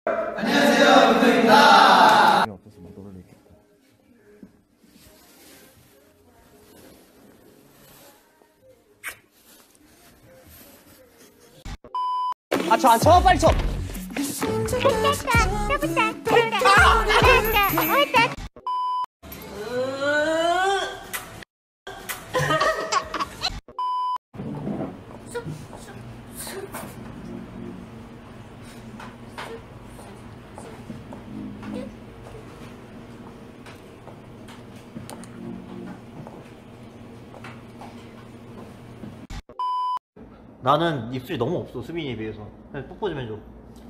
안녕하세요, 문도입니다. 어떠서 막 노래를 했겠다. 아, 저 안 쳐, 빨리 쳐. 나는 입술이 너무 없어, 수빈이에 비해서. 그냥 뽀뽀 좀 해줘.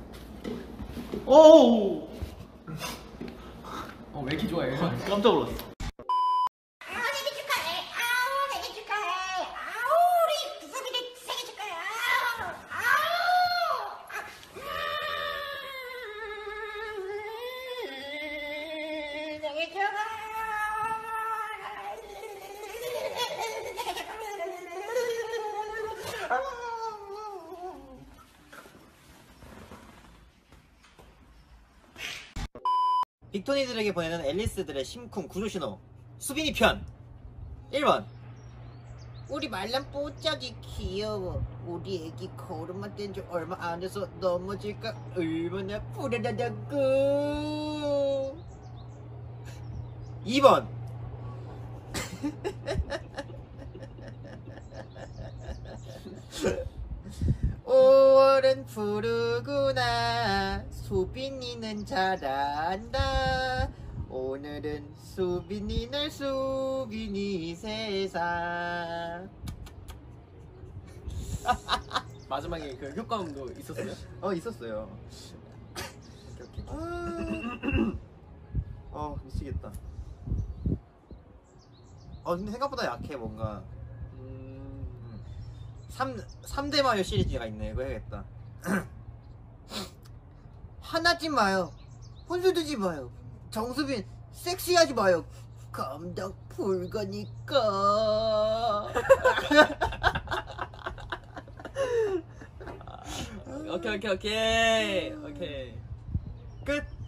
오우! 왜 이렇게 좋아해? 깜짝 놀랐어. 빅토니들에게 보내는 앨리스들의 심쿵 구조신호. 수빈이 편 1번. 우리 말란 뽀짝이 귀여워. 우리 애기 걸음만 뗀 지 얼마 안 돼서 넘어질까 얼마나 불안하다고. 2번. 오월은 푸르구나. 수빈이는 잘한다. 오늘은 수빈이 날 수빈이 세상. 마지막에 그 효과음도 있었어요? 있었어요. 오케이. 미치겠다. 근데 생각보다 약해 뭔가. 3대 마요 시리즈가 있네. 이거 해야겠다. 화나지 마요. 혼수 두지 마요. 정수빈 섹시하지 마요. 감당 불가니까. 오케이. 끝.